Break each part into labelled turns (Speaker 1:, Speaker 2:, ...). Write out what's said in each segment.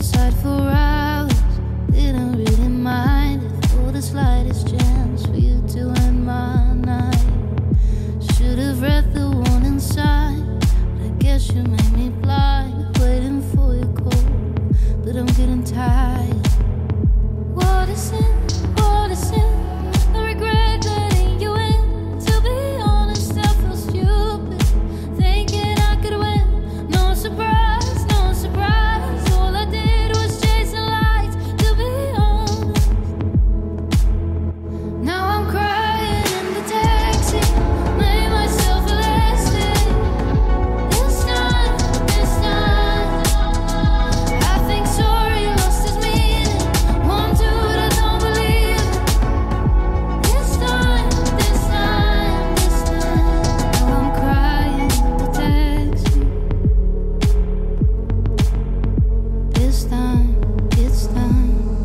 Speaker 1: outside for hours. Didn't really mind it for the slightest chance for you to end my night. Should've read the warning sign, but I guess you made me blind, waiting for your call, but I'm getting tired. What is sin? What is sin? I regret letting you in. To be honest, I feel stupid, thinking I could win. No surprise, no surprise. All I did was chasing lights, to be honest. Now I'm crying in the taxi, made myself elastic. This time, I think sorry lost its meaning. One, two, I don't believe it. This time, now I'm crying in the taxi. This time, it's time.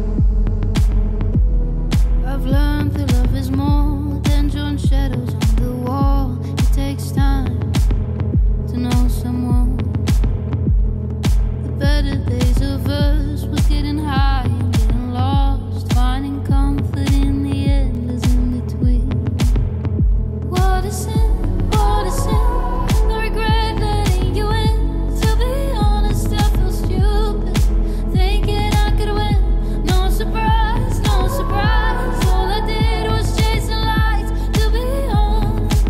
Speaker 1: I've learned that love is more than drawn shadows on the wall. It takes time to know someone. The better days of us was getting high and getting lost, finding comfort in the endless in between. What is sin? What is sin? I regret letting you in. To be honest, I feel stupid, thinking I could win. No surprise, no surprise. All I did was chasing lights, to be honest.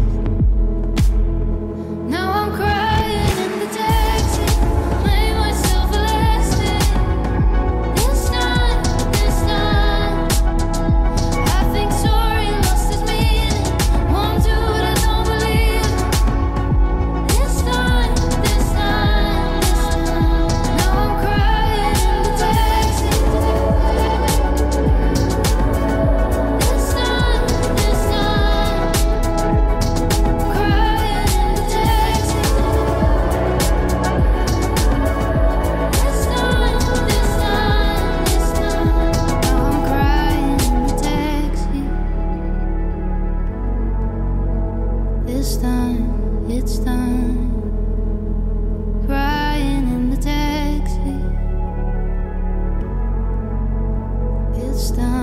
Speaker 1: Now I'm crying in the taxi, made myself elastic. This time, I think sorry lost its meaning. One, two, I don't believe it. This time, now I'm crying in the taxi. This time, crying in the taxi. This time, now I'm crying in the taxi. This time, it's time. Crying in the taxi. It's time.